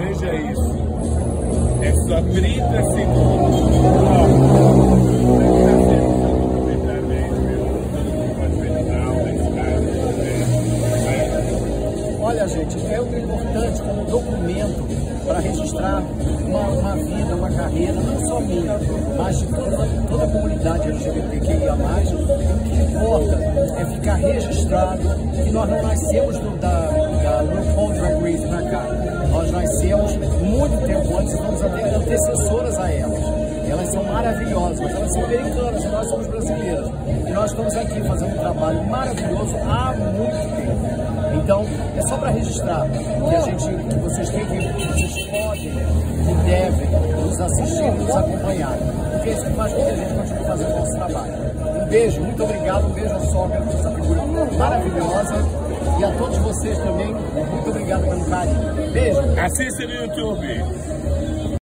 Veja isso. É só 30 segundos. Olha, gente, é muito importante como documento para registrar uma vida, uma carreira, não só minha, mas de toda a comunidade LGBTQIA+. O que importa é ficar registrado que nós não nascemos da RuPaul Drag Race pra cá. Nós nascemos muito tempo antes e somos até antecessoras a elas. Elas são maravilhosas, mas elas são americanas e nós somos brasileiras. E nós estamos aqui fazendo um trabalho maravilhoso há muito tempo. Então, é só para registrar que vocês podem e devem nos assistir e nos acompanhar. Porque isso faz com que a gente continue fazendo o nosso trabalho. Um beijo, muito obrigado, um beijo à sogra, essa figura maravilhosa. E a todos vocês também, muito obrigado pelo carinho. Beijo! Assista no YouTube.